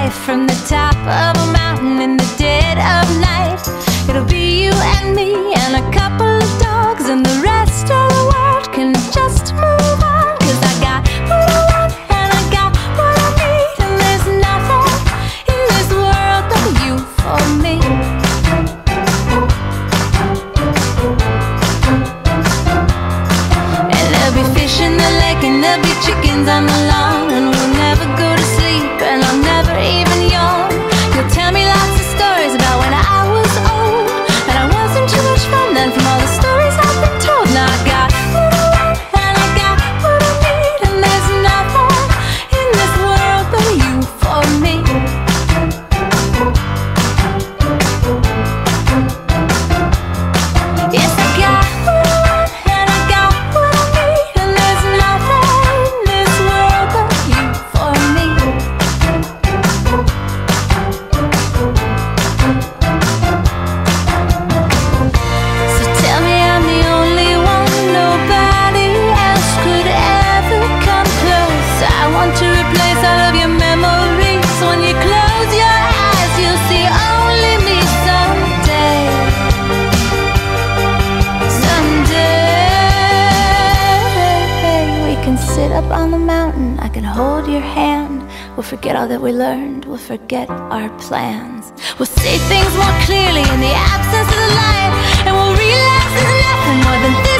life from the top of a mountain in the dead of night. It'll be you and me and a couple of dogs, and the rest of the world can just move on. 'Cause I got what I want and I got what I need, and there's nothing in this world but you for me. And there'll be fish in the lake and there'll be chickens on the lawn, and we'll never go to sleep and I'll never even yawn. You'll tell me lots of stories about when I was old, and I wasn't too much fun then from all the stories I've been told. Now I got what I want and I got what I need, and there's nothing in this world but you for me. Yes, I got what I want and I got what I need, and there's nothing in this world but you for me. So tell me I'm the only one, nobody else could ever come close. I want to replace all of your memories. When you close your eyes, you'll see only me someday. Someday we can sit up on the mountain, I can hold your hand. We'll forget all that we learned, we'll forget our plans. We'll see things more clearly in the absence of the light, and we'll realize there's nothing more than this.